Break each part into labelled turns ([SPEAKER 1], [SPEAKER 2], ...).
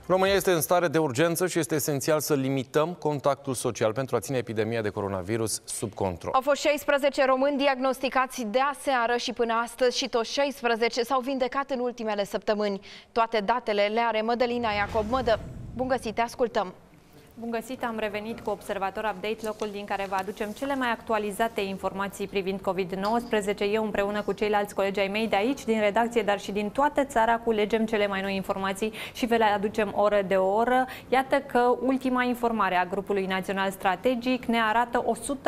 [SPEAKER 1] România este în stare de urgență și este esențial să limităm contactul social pentru a ține epidemia de coronavirus sub control.
[SPEAKER 2] Au fost 16 români diagnosticați de aseară și până astăzi și toți 16 s-au vindecat în ultimele săptămâni. Toate datele le are Mădălina Iacob. Mădă, bun găsit, te ascultăm!
[SPEAKER 3] Bun găsit, am revenit cu Observator Update, locul din care vă aducem cele mai actualizate informații privind COVID-19. Eu împreună cu ceilalți colegi ai mei de aici, din redacție, dar și din toată țara, culegem cele mai noi informații și vă le aducem oră de oră. Iată că ultima informare a Grupului Național Strategic ne arată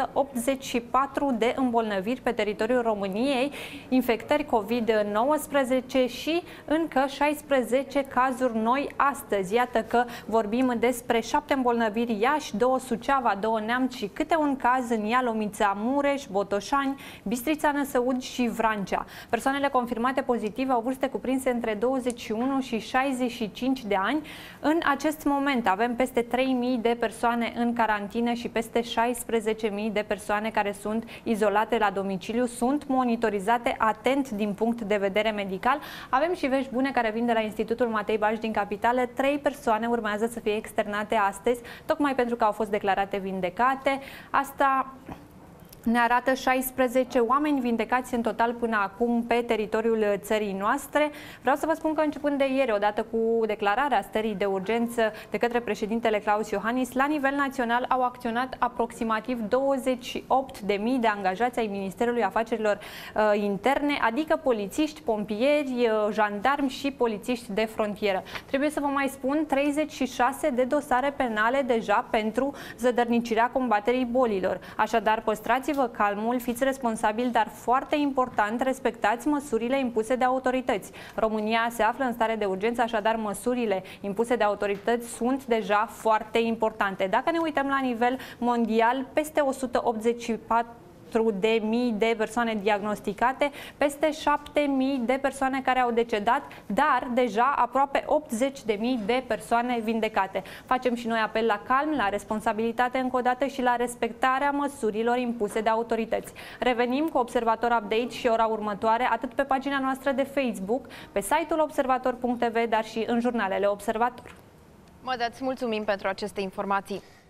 [SPEAKER 3] 184 de îmbolnăviri pe teritoriul României, infectări COVID-19 și încă 16 cazuri noi astăzi. Iată că vorbim despre 7 îmbolnăviri Iași, 2 Suceava, 2 Neamț și câte un caz în Ialomița, Mureș, Botoșani, Bistrița, Năsăud și Vrancea. Persoanele confirmate pozitive au vârste cuprinse între 21 și 65 de ani. În acest moment avem peste 3.000 de persoane în carantină și peste 16.000 de persoane care sunt izolate la domiciliu, sunt monitorizate atent din punct de vedere medical. Avem și vești bune care vin de la Institutul Matei Baș din capitală. 3 persoane urmează să fie externate astăzi, tocmai pentru că au fost declarate vindecate. Asta ne arată 16 oameni vindecați în total până acum pe teritoriul țării noastre. Vreau să vă spun că începând de ieri, odată cu declararea stării de urgență de către președintele Claus Iohannis, la nivel național au acționat aproximativ 28.000 de angajați ai Ministerului Afacerilor Interne, adică polițiști, pompieri, jandarmi și polițiști de frontieră. Trebuie să vă mai spun 36 de dosare penale deja pentru zădărnicirea combaterii bolilor. Așadar, păstrați-vă calmul, fiți responsabili, dar foarte important, respectați măsurile impuse de autorități. România se află în stare de urgență, așadar măsurile impuse de autorități sunt deja foarte importante. Dacă ne uităm la nivel mondial, peste 184 de mii de persoane diagnosticate, peste 7.000 de persoane care au decedat, dar deja aproape 80.000 de persoane vindecate. Facem și noi apel la calm, la responsabilitate încă o dată și la respectarea măsurilor impuse de autorități. Revenim cu Observator Update și ora următoare, atât pe pagina noastră de Facebook, pe site-ul observator.tv, dar și în jurnalele Observator.
[SPEAKER 2] Mădă, îți mulțumim pentru aceste informații.